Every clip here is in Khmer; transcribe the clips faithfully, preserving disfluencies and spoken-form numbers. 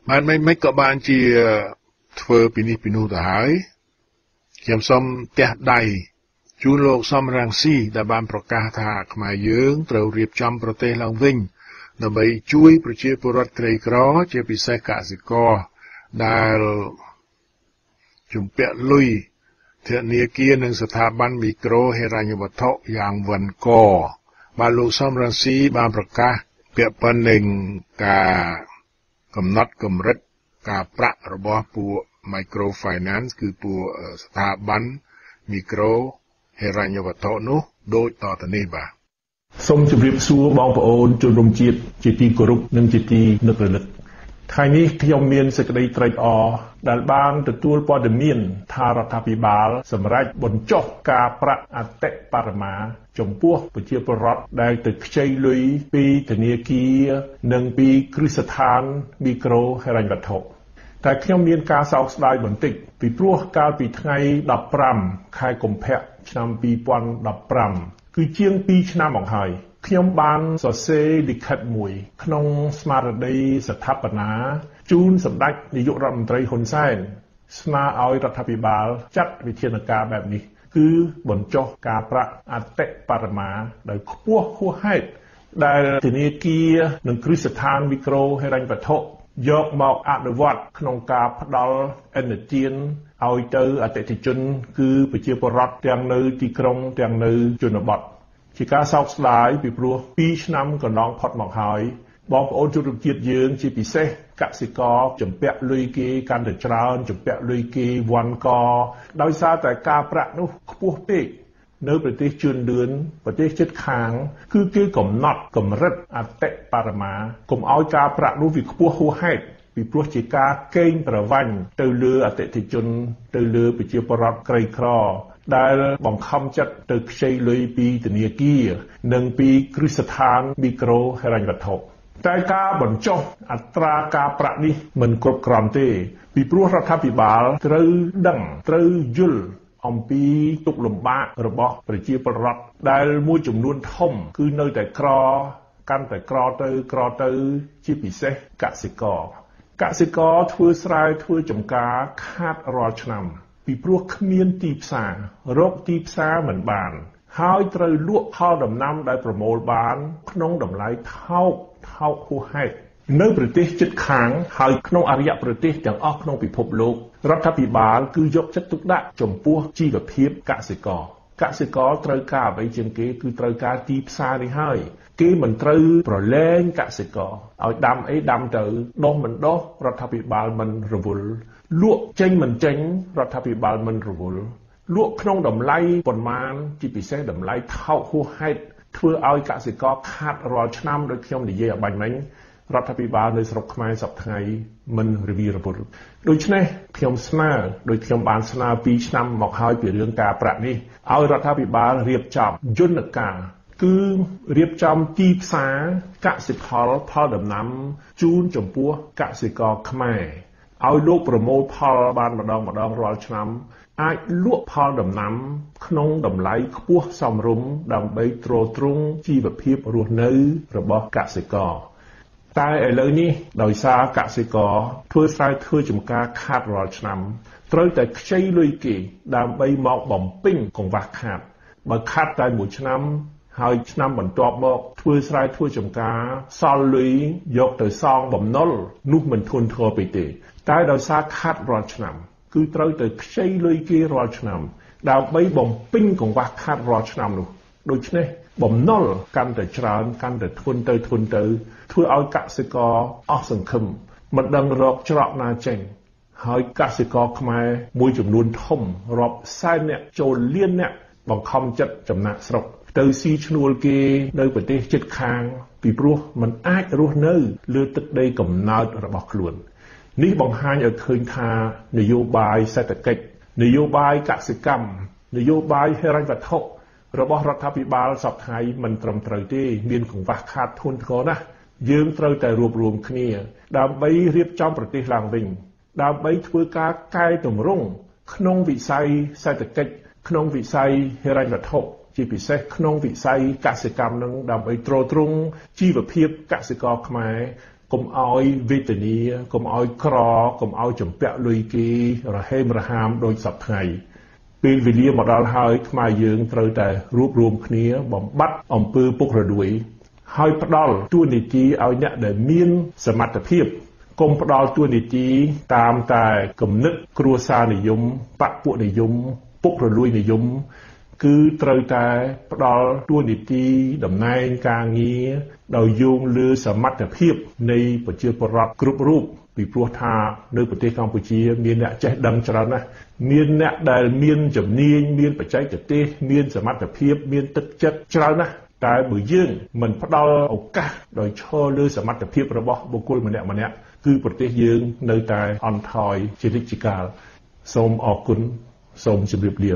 បានមិនមិនក៏បានជាធ្វើពីនេះពីនោះទៅហើយខ្ញុំសូមទះដៃជូនលោកសំរងស៊ីដែលបានប្រកាសថាខ្មែរយើងត្រូវរៀបចំប្រទេសឡើងវិញដើម្បីជួយប្រជាពលរដ្ឋក្រីក្រជាពិសេសកសិករដែលជំពាក់លុយធនាគារនិងស្ថាប័នមីក្រូហិរញ្ញវត្ថុយ៉ាងវណ្ឌកបាទលោកសំរងស៊ីបានប្រកាសពាក់ព័ន្ធនឹងការកំណត់កម្រិតការប្រាក់របស់ពួក microfinance គឺពួកស្ថាប័នមីក្រូហិរញ្ញវត្ថុនោះដូចតទៅនេះបាទសូមជម្រាបសួរបងប្អូនជនរួមជាតិជាទីគោរពនិងជាទីនឹករលឹកថ្ងៃនេះខ្ញុំមានសេចក្តីត្រេកអរដែលបានទទួលព័ត៌មានថារដ្ឋាភិបាលសម្រេចបញ្ចុះការប្រាក់អតិបរមាចំពោះប្រជាពលរដ្ឋដែលទៅខ្ចីលុយពីធនាគារនិងពីគ្រឹះស្ថានមីក្រូហិរញ្ញវត្ថុតែខ្ញុំមានការសោកស្ដាយបន្តិចពីព្រោះកាលពីថ្ងៃដប់ប្រាំខែកុម្ភៈឆ្នាំពីរពាន់ដប់ប្រាំគឺជាងពីរឆ្នាំមកហើយខ្ញុំបានសរសេរលិខិតមួយក្នុងស្មារតីស្ថាបនាជូនសម្ដេចនាយករដ្ឋមន្ត្រីហ៊ុនសែនស្នើឲ្យរដ្ឋាភិបាលចាត់វិធានការបែបនេះគឺបញ្ចុះការប្រាក់អតិបរមាដោយខ្ពស់ហួសហេតុដែលធនាគារនិងគ្រឹះស្ថានមីក្រូហិរញ្ញវត្ថុយកមកអនុវត្តក្នុងការផ្ដល់ឥណទានឲ្យទៅអតិថិជនគឺប្រជាពលរដ្ឋទាំងនៅទីក្រុងទាំងនៅជនបទជាការសោកស្ដាយពីព្រោះពីរឆ្នាំកន្លងផុតមកហើយបងប្អូនជនរួមជាតិយើងជាពិសេសកសិករជំពាក់លុយគេកាន់តែច្រើនជំពាក់លុយគេវ៉ាន់កដោយសារតែការប្រាក់នោះខ្ពស់ពេកនៅប្រទេសជឿនលឿនប្រទេសជិតខាងគឺគេកំណត់កម្រិតអតិបរមាកុំឲ្យការប្រាក់នោះវាខ្ពស់ហួសហេតុពីព្រោះជាការកេងប្រវ័ញ្ចទៅលើអតិថិជនទៅលើប្រជាពលរដ្ឋក្រីក្រដែលបង្ខំចិត្តទៅខ្ចីលុយពីធនាគារនិងពីគ្រឹះស្ថានមីក្រូហិរញ្ញវត្ថុតែការបញ្ចុះអត្រាការប្រាក់នេះមិនគ្រប់គ្រាន់ទេពីព្រោះរដ្ឋាភិបាលត្រូវដឹងត្រូវយល់អំពីទុក្ខលំបាករបស់ប្រជាពលរដ្ឋដែលមួយចំនួនធំគឺនៅតែក្រកាន់តែក្រទៅក្រទៅជាពិសេសកសិករកសិករធ្វើស្រែធ្វើចម្ការខាតរាល់ឆ្នាំពីព្រោះគ្មានទីផ្សាររកទីផ្សារមិនបានហើយត្រូវលក់ផលដំណាំដែលប្រមូលបានក្នុងតម្លៃថោកថោកហួសហេតុនៅប្រទេសជិតខាងហើយក្នុងអរិយប្រទេសទាំងអស់ក្នុងពិភពលោករដ្ឋាភិបាលគឺយកចិត្តទុកដាក់ចំពោះជីវភាពកសិករកសិករត្រូវការអ្វីជាងគេគឺត្រូវការទីផ្សារនេះហើយគេមិនត្រូវប្រឡែងកសិករឲ្យដាំអីដាំទៅដុះមិនដុះរដ្ឋាភិបាលមិនរវល់លក់ចេញមិនចេញរដ្ឋាភិបាលមិនរវល់លក់ក្នុងតម្លៃប៉ុន្មានជាពិសេសតម្លៃថោកហួសហេតុធ្វើឲ្យកសិករខាតរាល់ឆ្នាំដោយខ្ញុំនិយាយឲ្យបាញ់មិញរដ្ឋាភិបាលនៅស្រុកខ្មែរសប្តាហ៍ថ្ងៃមិនរវីរវល់ដូច្នេះខ្ញុំស្នើដោយខ្ញុំបានស្នើពីរឆ្នាំមកហើយពីរឿងការប្រាក់នេះឲ្យរដ្ឋាភិបាលរៀបចំយន្តការគឺរៀបចំទីផ្សារកសិផលផលដំណាំជូនចំពោះកសិករខ្មែរឲ្យលោកប្រមូលផលបានម្ដងម្ដងរាល់ឆ្នាំអាចលក់ផលដំណាំក្នុងតម្លៃខ្ពស់សមរម្យដើម្បីទ្រទ្រង់ជីវភាពរស់នៅរបស់កសិករតែឥឡូវនេះដោយសារកសិករធ្វើស្រែធ្វើចម្ការខាតរាល់ឆ្នាំត្រូវតែខ្ចីលុយគេដើម្បីមកបំពេញកង្វះខាតបើខាតតែមួយឆ្នាំហើយឆ្នាំបន្ទាប់មកធ្វើស្រែធ្វើចម្ការសល់លុយយកទៅសងបំណុលនោះមិនធន់ធ្ងរពេកទេតែដោយសារខាតរាល់ឆ្នាំគឺត្រូវទៅខ្ចីលុយគេរាល់ឆ្នាំដើម្បីបំពេញកង្វះខាតរាល់ឆ្នាំនោះដូច្នេះបំណុលកាន់តែច្រើនកាន់តែធ្ងន់ទៅធ្ងន់ទៅធ្វើឲ្យកសិករអស់សង្ឃឹមមិនដឹងរកច្រកណាចេញហើយកសិករខ្មែរមួយចំនួនធំរាប់សែនអ្នកចូលលានអ្នកបង្ខំចិត្តចំណាក់ស្រុកទៅស៊ីឈ្នួលគេនៅប្រទេសជិតខាងពីព្រោះมันអាចរស់នៅលើទឹកដីកំណើតរបស់ខ្លួននេះបង្ហាញឲ្យឃើញថានយោបាយសេដ្ឋកិច្ចនយោបាយកសិកម្មនយោបាយហិរញ្ញវត្ថុរបស់រដ្ឋាភិបាលសពថ្ងៃមិនត្រឹមត្រូវទេមានកង្វះខាតធ្ងន់ធ្ងរណាស់យើងត្រូវតែរួបរวมគ្នាដើម្បីរៀបចំប្រទេសឡើងវិញដើម្បីធ្វើការកែតម្រង់ក្នុងវិស័យសេដ្ឋកិច្ចក្នុងវិស័យហិរញ្ញវត្ថុជាពិសេសក្នុងវិស័យកសិកម្មនឹងដើម្បីទ្រទ្រង់ជីវភាពកសិករខ្មែរកុំឲ្យវេទនាកុំឲ្យក្រកុំឲ្យចម្ពាក់លុយគេរហេមរហាមដោយសពថ្ងៃពេលវេលាមកដល់ហើយខ្មែរយើងត្រូវតែរួបរวมគ្នាបំបត្តិអំពើពុករលួយហើយផ្ដល់ទួនាទីឲ្យអ្នកដែលមានសមត្ថភាពកុំផ្ដល់ទួនាទីតាមតែគំនិតគ្រួសារនិយមបពុនិយមពុករលួយនិយមគឺត្រូវតែផ្ដល់ទួនាទីតំណែងការងារដោយយោងលើសមត្ថភាពនៃប្រជាពលរដ្ឋគ្រប់រូបពីព្រោះថានៅប្រទេសកម្ពុជាមានអ្នកចេះដឹងច្រើនណាស់មានអ្នកដែលមានជំនាញមានបច្ចេកទេសមានសមត្ថភាពមានទឹកចិត្តច្រើនណាស់តែបើយើងមិនផ្ដល់ឱកាសដោយឈរលើសមត្ថភាពរបស់បុគ្គលម្នាក់ម្នាក់គឺប្រទេសយើងនៅតែអន់ថយជានិច្ចកាលសូមអរគុណសូមជម្រាបលា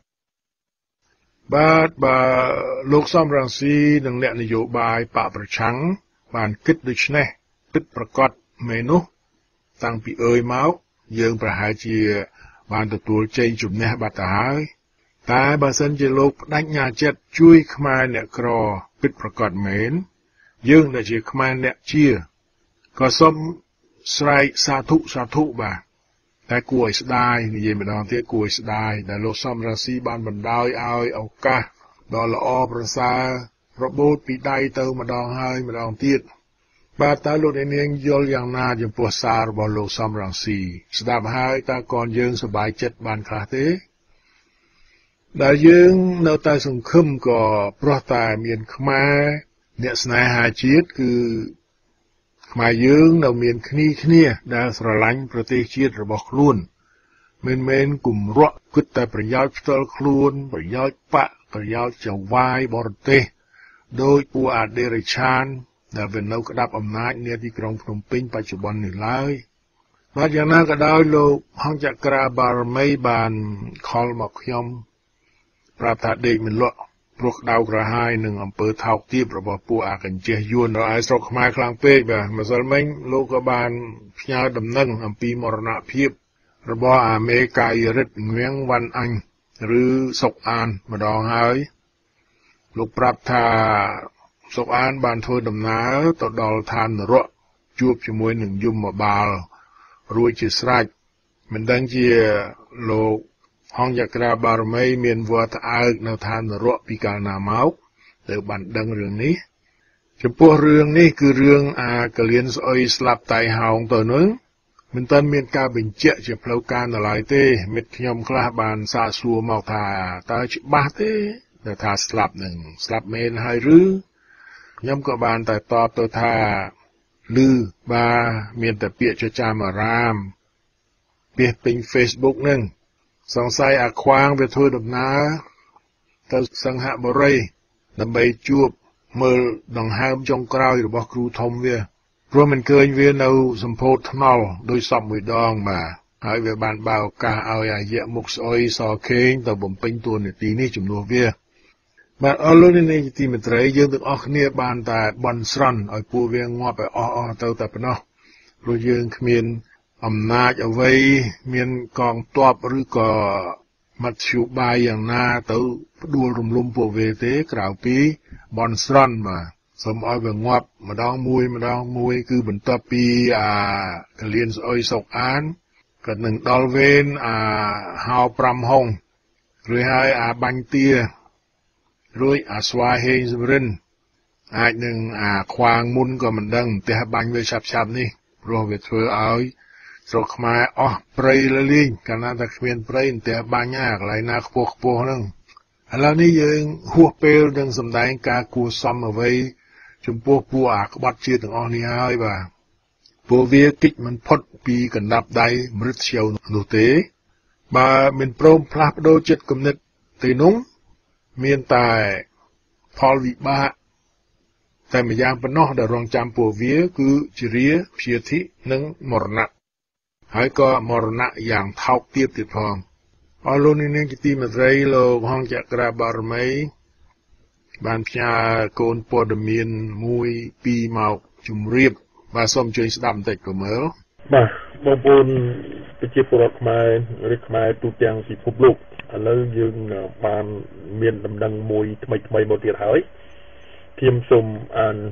បាទបើលោកសំរងស៊ីនិងអ្នកនយោបាយបកប្រឆាំងបានគិតដូច្នេះពិតប្រាកដមែននោះតាំងពីអើយមកយើងប្រហែលជាបានទទួលជ័យជំនះបាត់ទៅហើយតែបើសិនជាលោកបដិញ្ញាចិត្តជួយខ្មែរអ្នកក្រពិតប្រាកដមែនយើងដែលជាខ្មែរអ្នកជាក៏សូមស្រែកសាធុសាធុបាទតែគួរឲ្យស្ដាយនិយាយម្ដងទៀតគួរឲ្យស្ដាយដែលលោកសំរងស៊ីបានបណ្ដោយឲ្យឱកាសដ៏ល្អប្រសើររបូតពីដៃទៅម្ដងហើយម្ដងទៀតបាទតើលោកអ្នកនាងយល់យ៉ាងណាចំពោះសាររបស់លោកសំរងស៊ីស្ដាប់ហើយតើកូនយើងសប្បាយចិត្តបានខ្លះទេដែលយើងនៅតែសង្ឃឹមក៏ព្រោះតែមានខ្មែរអ្នកស្នេហាជាតិគឺខ្មែរយើងនៅមានគ្នាគ្នាដែលស្រឡាញ់ប្រទេសជាតិរបស់ខ្លួនមិនមែនគំរក់គិតតែប្រយោជន៍ផ្ទាល់ខ្លួនប្រយោជន៍បកប្រយោជន៍ចៅវាយបរទេសដោយពួកអដិរិឆានដែលវានៅក្តាប់អំណាចនាទីក្រុងភ្នំពេញបច្ចុប្បន្ននេះឡើយបាទយ៉ាងណាក៏ដោយលោកហង្សចក្រាបារមីបានខលមកខ្ញុំប្រាប់ថាដេកមិនលក់ព្រោះក្តៅក្រហាយនឹងអំពើថោកទាបរបស់ពួកអាកញ្ចេះយួនរឯស្រុកខ្មែរខ្លាំងពេកបាទម្សិលមិញលោកក៏បានផ្ញើដំណឹងអំពីមរណភាពរបស់អាមេកាយរិទ្ធងៀងវ៉ាន់អញឬសុកអានម្ដងហើយលោកប្រាប់ថាសុកអានបានធ្វើដំណើរទៅដល់ឋាននរកជួបជាមួយនឹងយមបាលរួចជាស្រេចមិនដឹងជាលោកហង្សចក្រាបារមីមានវត្តអើកនៅឋាននរកពីកាលណាមកទៅបានដឹងរឿងនេះចំពោះរឿងនេះគឺរឿងអាកលៀនស្អុយស្លាប់តៃហោងទៅនោះមិនទាន់មានការបញ្ជាក់ជាផ្លូវការនៅឡើយទេមិត្តខ្ញុំខ្លះបានសាកសួរមកថាតើច្បាស់ទេថាស្លាប់នឹងស្លាប់មែនហើយឬខ្ញុំក៏បានតែតបទៅថាឮបាទមានតែពាក្យចចាមអារាមពាក្យពេញ Facebook នឹងសង្ស័យអាខ្វាងវាធ្វើដំណើរទៅសង្ហបុរីដើម្បីជួបមើលដង្ហើមចុងក្រោយរបស់គ្រូធំវាព្រោះមិនឃើញវានៅសម្ពោធថ្នល់ដោយសពមួយដងបាទហើយវាបានបើឱកាសឲ្យអាយៈមុខស្អុយសខេងទៅបំពេញតួនាទីនេះជំនួសវាបាទអរលោកនាងទីមេត្រីយើងទាំងអស់គ្នាបានតែបន់ស្រន់ឲ្យពួកវាងាប់ឲ្យអស់អស់ទៅតែប៉ុណ្ណោះព្រោះយើងគ្មានអំណាចអ្វីមានកងទ័ពឬក៏មធ្យោបាយយ៉ាងណាទៅផ្ដួលរំលំពួកវាទេក្រៅពីបន់ស្រន់បាទសូមឲ្យវាងាប់ម្ដងមួយម្ដងមួយគឺបន្ទាប់ពីអាកលៀនស្អុយសុកអានក៏នឹងដល់វេនអាហៅប្រាំហុងរួចហើយអាបាញ់ទារួចអាស្វាហេងសំរិនអាចនឹងអាខ្វាងមុនក៏មិនដឹងផ្ទះបាញ់វាឆាប់ឆាប់នេះព្រោះវាធ្វើឲ្យស្រុកខ្មែរអស់ព្រៃលលីងកាលណាតែគ្មានព្រៃផ្ទះបាញ់អាកន្លែងណាខ្ពស់ខ្ពស់ហ្នឹងឥឡូវនេះយើងហួសពេលនឹងសម្ដែងការគួសមអ្វីចំពោះពួកអាក្បត់ជាតិទាំងអស់នេះហើយបាទពួកវាគិតមិនផុតពីកណ្ដាប់ដៃមរឹតឈៅនោះទេបើមិនព្រមផ្លាស់ប្ដូរចិត្តគំនិតទេនោះមានតែផលវិបាកតែម្យ៉ាងប៉ុណ្ណោះដែលរងចាំពួកវាគឺជារាព្យាធិនិងមរណៈហើយក៏មរណៈយ៉ាងថោកទាបទៀតផងអរលោកនាងជាទីមេត្រីលោកហង្សចក្រាបារមីបានផ្ញើកូនព័ត៌មានមួយពីរមកជម្រាបបាទសូមជួយស្ដាប់បន្តិចក៏មើលបាទបងប្អូនប្រជាពលរដ្ឋខ្មែរឬខ្មែរទូទាំងពិភពលោកឥឡូវយើងបានមានដំណឹងមួយថ្មីថ្មីមកទៀតហើយខ្ញុំសូមអាន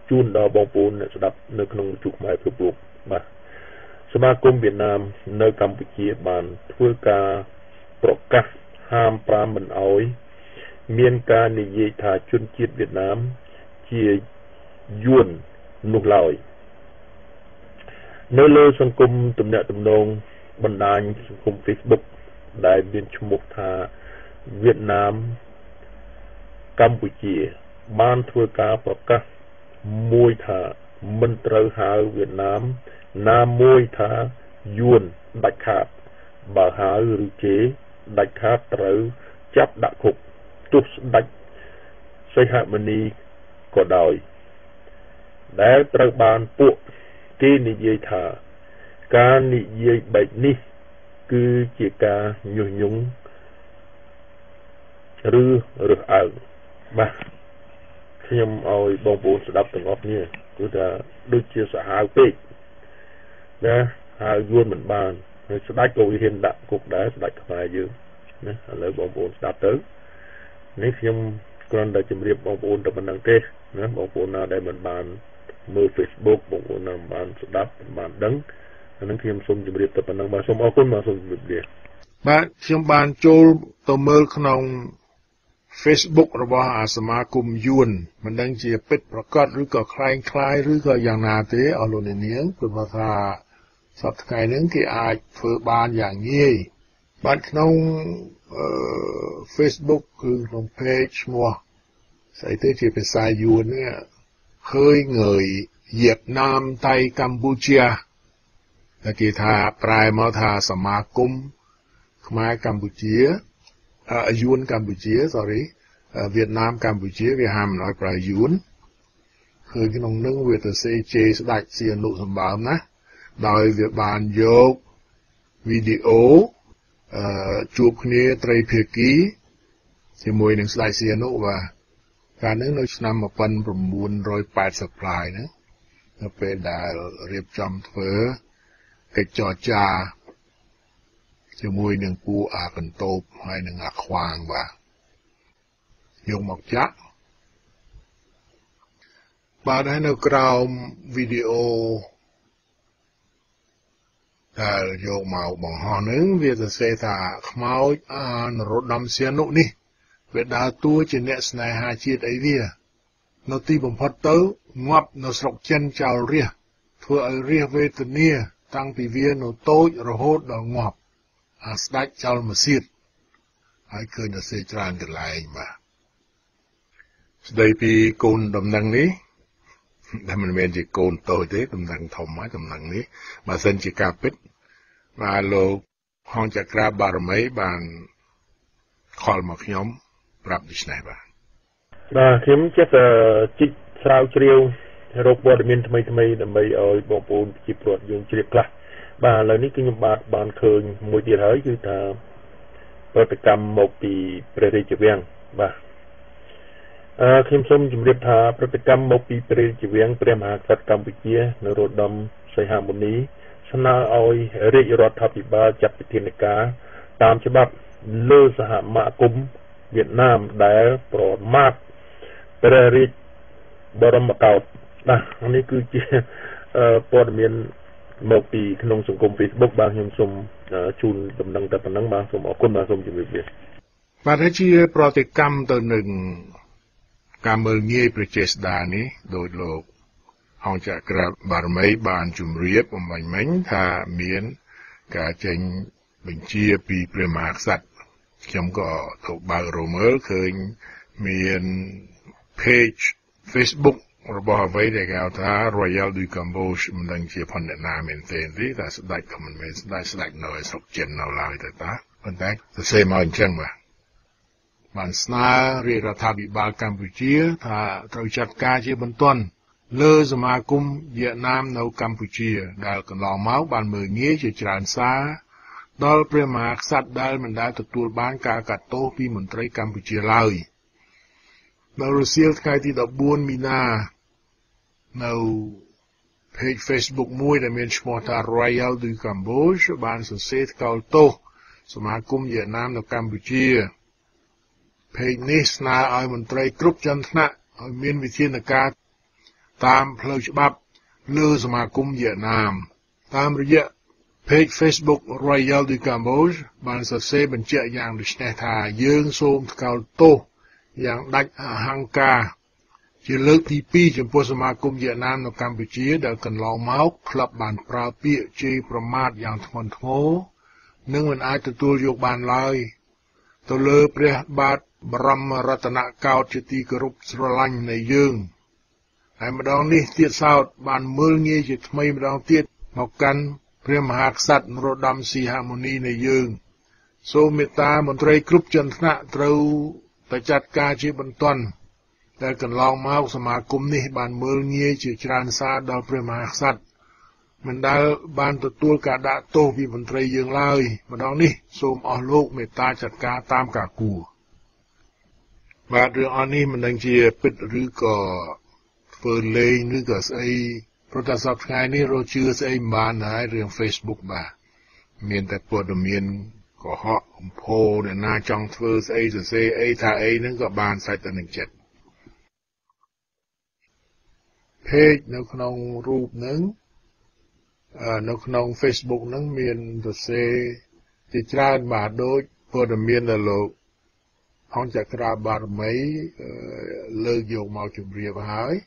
ជូនដល់បងប្អូនអ្នកស្ដាប់នៅក្នុងវិទ្យុខ្មែរគ្រប់រូបបាទសមាគមវៀតណាមនៅកម្ពុជាបានធ្វើការប្រកាសហាមប្រាមមិនអោយមានការនិយាយថាជនជាតិវៀតណាមជាយួននោះឡើយនៅលើសង្គមទំនាក់ទំនងបណ្ដាញសង្គម Facebook ដែលមានឈ្មោះថាវៀតណាមកម្ពុជាបានធ្វើការប្រកាសមួយថាមិនត្រូវហៅវៀតណាមណាមួយថាយួនដាច់ខាតបើហៅឬជេរដាច់ខាតត្រូវចាប់ដាក់គុកទោះស្ដេចសីហមុនីក៏ដោយដែលត្រូវបានពួកគេនិយាយថាការនិយាយបែបនេះគឺជាការញុះញង់ឬរើសអើងបាទខ្ញុំឲ្យបងប្អូនស្ដាប់ទាំងអស់គ្នាគឺថាដូចជាសាហាវពេកណាហៅយួនមិនបានហើយស្ដេចក៏វិហារដាក់គុកដែរស្ដេចខ្មែរយើងណាឥឡូវបងប្អូនស្ដាប់ទៅនេះខ្ញុំគ្រាន់តែជម្រាបបងប្អូនតែប៉ុណ្្នឹងទេណាបងប្អូនណាដែលមិនបានមើល Facebook បងប្អូនណាមិនបានស្ដាប់មិនបានដឹងអានឹងខ្ញុំសូមជម្រាបតែប៉ុណ្្នឹងបាទសូមអរគុណបាទសូមជម្រាបលាបាទខ្ញុំបានចូលទៅមើលក្នុង Facebook របស់អាសមាគមយួនមិនដឹងជាពិតប្រកបឬក៏คล้ายคล้ายឬក៏យ៉ាងណាទេអរលោកនាងព្រោះថាសប្តាហ៍ថ្ងៃនេះគេអាចធ្វើបានយ៉ាងងាយបាទក្នុងអឺ Facebook គឺក្នុង page ឈ្មោះស្អីទៅជាភាសាយួននេះឃើញងើយវៀតណាមថៃកម្ពុជាតែគេថាប្រែមកថាសមាគមខ្មែរកម្ពុជាអឺយួនកម្ពុជា sorry វៀតណាមកម្ពុជាវាហាមមិនឲ្យប្រើយួនឃើញក្នុងនឹងវាទៅសេជេស្ដេចសៀនុសម្បើមណាដោយវាបានយកវីដេអូអឺជួបគ្នាត្រីភាគីជាមួយនឹងស្ដេចសៀនុបាទកាលនោះនៅឆ្នាំmột nghìn chín trăm tám mươiប្លាយណានៅពេលដែលរៀបចំធ្វើកិច្ចចរចាជាមួយនឹងពូអាកន្ទោបហើយនឹងអាខ្វាងបាទយកមកចាក់បាទហើយនៅក្រោមវីដេអូដែលយកមកបង្ហោះនឹងវាសរសេរថាខ្មោចអានរោត្តមសៀនុនេះវាដើរតួជាអ្នកស្នេហាជាតិអីវានៅទីបំផុតទៅងាប់នៅស្រុកចិនចោលរះធ្វើឲ្យរះវេទនាតាំងពីវានៅតូចរហូតដល់ងាប់អាស្ដេចចោលមកសៀតហើយឃើញតែសេច្រើនកន្លែងបាទស្ដីពីកូនដំណឹងនេះដែលមិនមែនជាកូនតូចទេដំណឹងធំហើយដំណឹងនេះបើសិនជាការពិតបាទលោកហងចក្រាបារមីបានខលមកខ្ញុំប្រាប់ដូចនេះបាទបាទខ្ញុំចេះតែជីកស្រាវជ្រាវរកព័ត៌មានថ្មីថ្មីដើម្បីឲ្យបងប្អូនជាពលរដ្ឋយើងជ្រាបខ្លះបាទឥឡូវនេះគឺខ្ញុំបាទបានឃើញមួយទៀតហើយគឺថាប្រតិកម្មមកពីព្រះរាជវាំងបាទអឺខ្ញុំសូមជម្រាបថាប្រតិកម្មមកពីព្រះរាជវាំងព្រះមហាក្សត្រកម្ពុជានរោត្តមសីហមុនីស្នើឲ្យរាជរដ្ឋាភិបាលចាត់វិធានការតាមច្បាប់លើសហមគមន៍វៀតណាមដែលប្រមាថព្រះរាជបរមកោដ្ឋបាទនេះគឺជាព័ត៌មានមកពីក្នុងសង្គម Facebook បាទខ្ញុំសូមជូនដំណឹងតែប៉ុណ្ណឹងបាទសូមអរគុណបាទសូមជម្រាបលាបាទជាប្រតិកម្មទៅនឹងការមើលងាយប្រជាស្ដារនេះដោយលោកហងចក្រាបារមីបានជម្រាបអំបញ្ញមិញថាមានការចេញបញ្ជាពីព្រះមហាក្សត្រខ្ញុំក៏ទៅបើករមើលឃើញមាន page Facebook របស់អ្វីដែលគេហៅថា Royal du Camboge មិនដឹងជាផនអ្នកណាមែនទេទេតែស្ដេចក៏មិនមែនស្ដេចស្ដេចនៅឯស្រុកចិននៅឡើយទៅតាប៉ុន្តែសរសេរមកអញ្ចឹងបាទបានស្នើរាជរដ្ឋាភិបាលកម្ពុជាថាត្រូវចាត់ការជាបន្ទាន់លើសមាគមវៀតណាមនៅកម្ពុជាដែលកន្លងមកបានមើលងាយជាច្រើនសារដល់ព្រះមហាក្សត្រដែលមិនដែលទទួលបានការកាត់ទោសពីមន្ត្រីកម្ពុជាឡើយនៅរសៀលថ្ងៃទីដប់បួនមីនានៅ page Facebook មួយដែលមានឈ្មោះថា Royal du Camboge បានសរសេរថ្កោលទោសសមាគមវៀតណាមនៅកម្ពុជា page នេះស្នើឲ្យមន្ត្រីគ្រប់ជាន់ថ្នាក់ឲ្យមានវិធានការตามផ្លូវច្បាប់លើសមាគមវៀតណាមតាមរយៈ page Facebook Royal du Cambodge បានសរសេរបញ្ជាក់យ៉ាងដូចនេះថាយើងសូមថ្កោលទោសយ៉ាងដាច់អហង្ការជាលើកទីពីរចំពោះសមាគមវៀតណាមនៅកម្ពុជាដែលកន្លងមកក្លឹបបានប្រើពាក្យជេរប្រមាថយ៉ាងធ្ងន់ធ្ងរនិងមិនអាចទទួលយកបានឡើយទៅលើព្រះបាទបរមរតនកោដ្ឋជាទីគោរពស្រឡាញ់នៃយើងហើយម្ដងនេះទៀតសោតបានមើលងាយជាថ្មីម្ដងទៀតមកកាន់ព្រះមហាក្សត្រនរោត្តមសីហមុនីនៃយើងសូមមេត្តាមន្ត្រីគ្រប់ជាន់ថ្នាក់ត្រូវតែចាត់ការជាបន្ទាន់តែកន្លងមកសមាគមនេះបានមើលងាយជាច្រើនសារដល់ព្រះមហាក្សត្រមិនដែលបានទទួលការដាក់ទោសពីមន្ត្រីយើងឡើយម្ដងនេះសូមអស់លោកមេត្តាចាត់ការតាមការគួរបាទរឿងអស់នេះមិនដឹងជាពិតឬក៏ធ្វើលេងឬក៏ស្អីព្រោះតែសប្តាហ៍ថ្ងៃនេះរកជឿស្អីមិនបានហើយរឿង Facebook បាទមានតែព័ត៌មានកុហកកំផោអ្នកណាចង់ធ្វើស្អីសរសេរអីថាអីហ្នឹងក៏បានសាច់ទៅនឹងចិត្ត page នៅក្នុងរូបហ្នឹងនៅក្នុង Facebook ហ្នឹងមានសរសេរជាច្រើនបាទដូចព័ត៌មានដែលលោកអង្គចក្រាបារមីលើកយកមកជម្រាបហើយ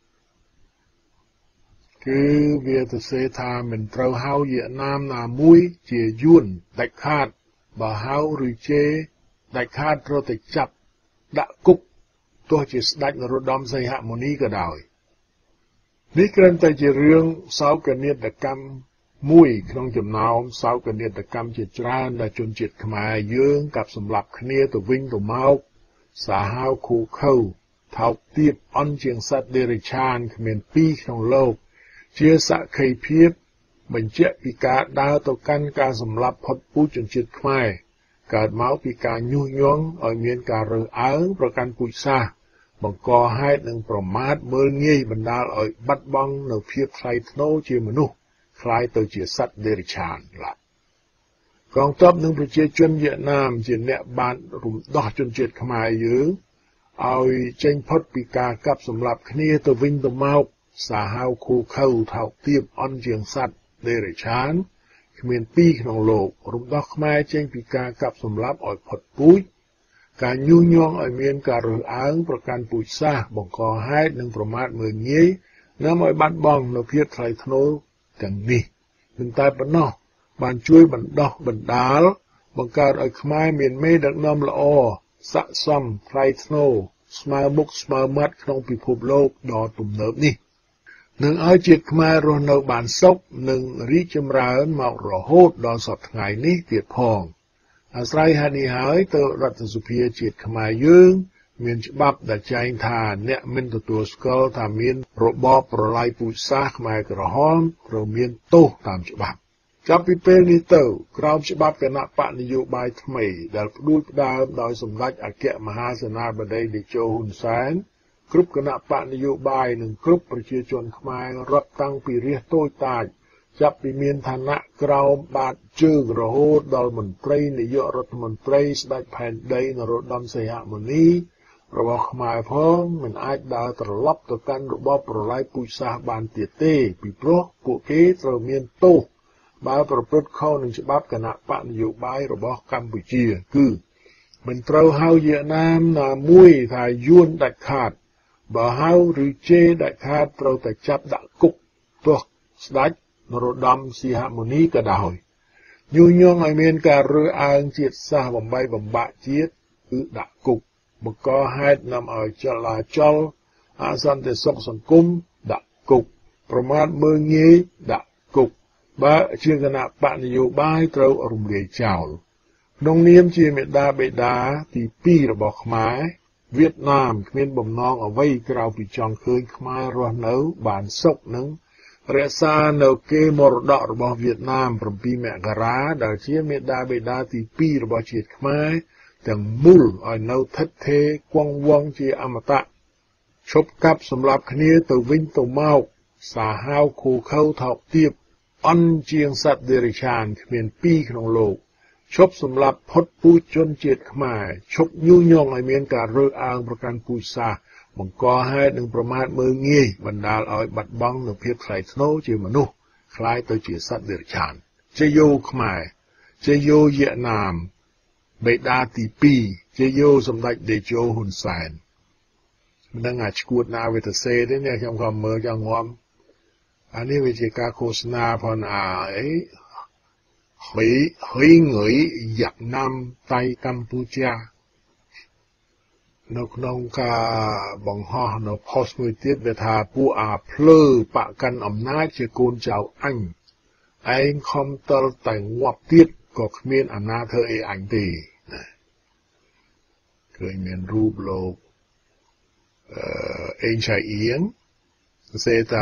គឺវាទៅសេថាមិនត្រូវហៅវៀតណាមណាមួយជាយួនដាច់ខាតបើហៅឬជេរដាច់ខាតត្រូវតែចាប់ដាក់គុកទោះជាស្ដេចនរោត្តមសីហមុនីក៏ដោយនេះគ្រាន់តែជារឿងសោកនាដកម្មមួយក្នុងចំណោមសោកនាដកម្មជាច្រើនដែលជនជាតិខ្មែរយើងកាប់សម្លាប់គ្នាទៅវិញទៅមកសាហាវខូខើថោកទាបអន់ជាងសត្វដេរិឆានគ្មានពីរក្នុងលោកជាសក្ខីភាពបញ្ជាក់ពីការដើរទៅកាន់ការសម្លាប់ផុតពូជជនជាតិខ្មែរកើតមកពីការញុះញង់ឲ្យមានការរើសអើងប្រកាន់ពូជសាសន៍បង្កហេតុនិងប្រមាថមើលងាយបណ្ដាលឲ្យបាត់បង់នូវភាពថ្លៃថ្នូរជាមនុស្សคล้ายទៅជាសត្វដេរិឆានឡាកងទ័ពនិងប្រជាជនវៀតណាមជាអ្នកបានរំដោះជនជាតិខ្មែរយើងឲ្យចេញផុតពីការកាប់សម្លាប់គ្នាទៅវិញទៅមកសាហាវខូខើថោកទាបអន់ជាងសត្វដេរិឆានគ្មានពីរក្នុងលោករំដោះខ្មែរចេញពីការកាប់សម្លាប់ឲ្យផុតពូជការញុះញង់ឲ្យមានការរើសអើងប្រកាន់ពូជសាសន៍បង្កហេតុនិងប្រមាថមើលងាយនាំឲ្យបាត់បង់នូវភាពថ្លៃថ្នូរទាំងនេះមិនតែប៉ុណ្ណោះបានជួយបណ្ដោះបណ្ដាលបង្កើតឲ្យខ្មែរមានមេដឹកនាំល្អស័ក្តិសមថ្លៃថ្នូរស្មើមុខស្មើមាត់ក្នុងពិភពលោកដ៏ទំនើបនេះនឹងឲ្យជាតិខ្មែររស់នៅបានសុខនិងរីកចម្រើនមករហូតដល់សព្វថ្ងៃនេះទៀតផងអាស្រ័យហេតុនេះហើយទៅរដ្ឋសភាជាតិខ្មែរយើងមានច្បាប់ដែលចែងថាអ្នកមិនទទួលស្គាល់ថាមានរបបប្រល័យពូជសាសន៍ខ្មែរក្រហមត្រូវមានទោសតាមច្បាប់ចាប់ពីពេលនេះទៅក្រោមច្បាប់គណៈបកនយោបាយថ្មីដែលផ្ដួចផ្ដើមដោយសម្ដេចអគ្គមហាសេនាបតីតេជោហ៊ុនសែនគ្រប់គណៈបកនយោបាយនិងគ្រប់ប្រជាជនខ្មែររាប់តាំងពីរាសតូចតាចចាប់ពីមានឋានៈក្រោមបាតជើងរហូតដល់មន្ត្រីនាយករដ្ឋមន្ត្រីស្ដេចផែនដីនរោត្តមសីហមុនីរបស់ខ្មែរផងមិនអាចដើរត្រឡប់ទៅកាន់របបប្រល័យពូជសាសន៍បានទៀតទេពីព្រោះពួកគេត្រូវមានទោសបើប្រព្រឹត្តខុសនឹងច្បាប់គណៈបកនយោបាយរបស់កម្ពុជាគឺមិនត្រូវហៅវៀតណាមណាមួយថាយួនដាច់ខាតបើហៅឬជេរដាច់ខាតត្រូវតែចាប់ដាក់គុកទោះស្ដេចនរោត្តមសីហមុនីក៏ដោយញុះញង់ឲ្យមានការរើសអើងជាតិសាសន៍បំបីបំបាក់ជាតិគឺដាក់គុកបង្កហេតុនាំឲ្យចលាចលអសន្តិសុខសង្គមដាក់គុកប្រមាថមើលងាយដាក់គុកបើជាគណៈបកនយោបាយត្រូវរំលាយចោលក្នុងនាមជាមេដាបេដាទីពីររបស់ខ្មែរវៀតណាមគ្មានបំណងអ្វីក្រៅពីចង់ឃើញខ្មែររស់នៅបានសុខនិងរក្សានៅកេរមរតករបស់វៀតណាមប្រាំពីរមករាដែលជាមេដាបេដាទីពីររបស់ជាតិខ្មែរទាំងមូលឲ្យនៅថិតថេរគង់វង្សជាអមតៈឈប់កាប់សម្លាប់គ្នាទៅវិញទៅមកសាហាវខូខើថោកទាបអន់ជាងសត្វដេរិឆានគ្មានពីរក្នុងលោកឈប់សម្លាប់ផុតពូជជនជាតិខ្មែរឈប់ញុះញង់ឲ្យមានការរើសអើងប្រកាន់ពូជសាសន៍បង្កហេតុនឹងប្រមាថមើលងាយបណ្ដាលឲ្យបាត់បង់នូវភាពថ្លៃថ្នូរជាមនុស្សคล้ายទៅជាសត្វដេរឆានជាយោខ្មែរជាយោវៀតណាមបេដាទីពីរជាយោសម្ដេចតេជោហ៊ុនសែនមិនដឹងអាចឈួតណាវាទៅសេទេនេះខ្ញុំក៏មើលយ៉ាងងាប់អានេះវាជាការឃោសនាផងអាអីហើយហើយងើយវៀតណាមតៃកម្ពុជានៅក្នុងការបង្ហោះនៅ post មួយទៀតវាថាពួកអាភ្លើបកកាន់អំណាចជាកូនចៅអញឯងខំតល់តែងាប់ទៀតក៏គ្មានអាណាធ្វើអីអញទេណាឃើញមានរូបលោកអឺអេងឆៃអៀងសេតា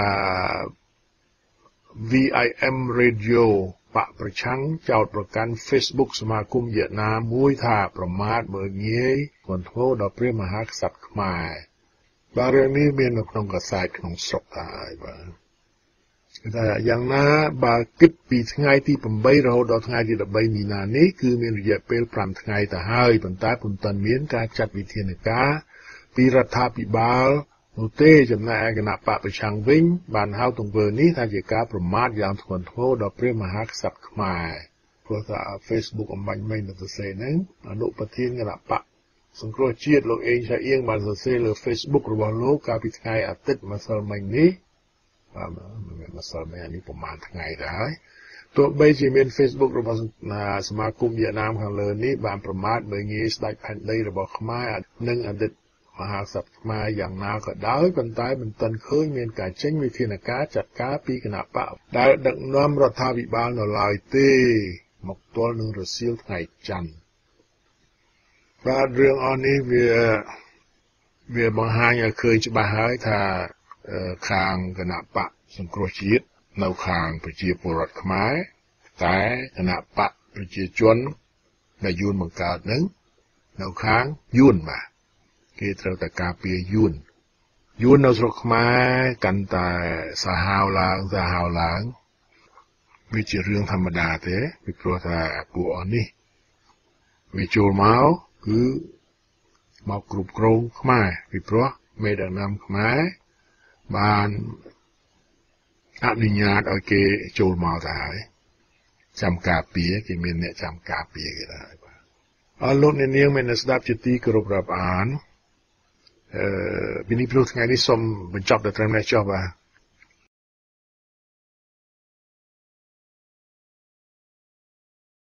วี ไอ เอ็ม Radio បកប្រឆាំងចោទប្រកាន់ Facebook សមាគមវៀតណាមមួយថាប្រមាថមើលងាយធ្ងន់ធ្ងរដល់ព្រះមហាក្សត្រខ្មែរបាទរឿងនេះមាននៅក្នុងកាសែតក្នុងស្រុកហើយបាទតែយ៉ាងណាបើគិតពីថ្ងៃទីeightរហូតដល់ថ្ងៃទីthirteenមីនានេះគឺមានរយៈពេលfiveថ្ងៃទៅហើយប៉ុន្តែពុំទាន់មានការចាត់វិធានការពីរដ្ឋាភិបាលនោះទេចំណែកឯគណៈបកប្រឆាំងវិញបានហៅទង្វើនេះថាជាការប្រមាថយ៉ាងធ្ងន់ធ្ងរដល់ព្រះមហាក្សត្រខ្មែរព្រោះថា Facebook អំបញ្ញមិញនៅសរសេរហ្នឹងអនុប្រធានគណៈបកសង្គ្រោះជាតិលោកអេងឆៃអៀងបានសរសេរលើ Facebook របស់លោកកាលពីថ្ងៃអាទិត្យម្សិលមិញនេះបាទមិនម្សិលមិញនេះប្រហែលថ្ងៃដែរហើយទោះបីជាមាន Facebook របស់សមាគមវៀតណាមខាងលើនេះបានប្រមាថមើលងាយស្ដេចផែនដីរបស់ខ្មែរនិងអតីតមហាក្សត្រខ្មែរយ៉ាងណាក៏ដោយប៉ុន្តែមិនទាន់ឃើញមានការចេញវិធានការចាត់ការពីគណៈបកដែលដឹកនាំរដ្ឋាភិបាលនៅឡើយទេមកទល់នឹងរសៀលថ្ងៃច័ន្ទបាទរឿងអស់នេះវាវាបង្ហាញឲ្យឃើញច្បាស់ហើយថាខាងគណៈបកសង្គ្រោះជាតិនៅខាងប្រជាពលរដ្ឋខ្មែរតែគណៈបកប្រជាជនដែលយួនបង្កើតនឹងនៅខាងយួនបាទគេត្រូវតែការពារយួនយួននៅស្រុកខ្មែរកាន់តែសាហាវឡើងសាហាវឡើងវាជារឿងធម្មតាទេពីព្រោះថាពួកអស់នេះវាចូលមកគឺមកគ្រប់គ្រងខ្មែរពីព្រោះមេដឹកនាំខ្មែរបានអនុញ្ញាតឲ្យគេចូលមកទៅហើយចាំការពារគេមានអ្នកចាំការពារគេដែរបាទអរលោកអ្នកនាងមានស្ដាប់ជាទីគោរពរាប់អានអឺពីនេះព្រោះថ្ងៃនេះសូមបញ្ចប់តែត្រឹមនេះចុះបាទ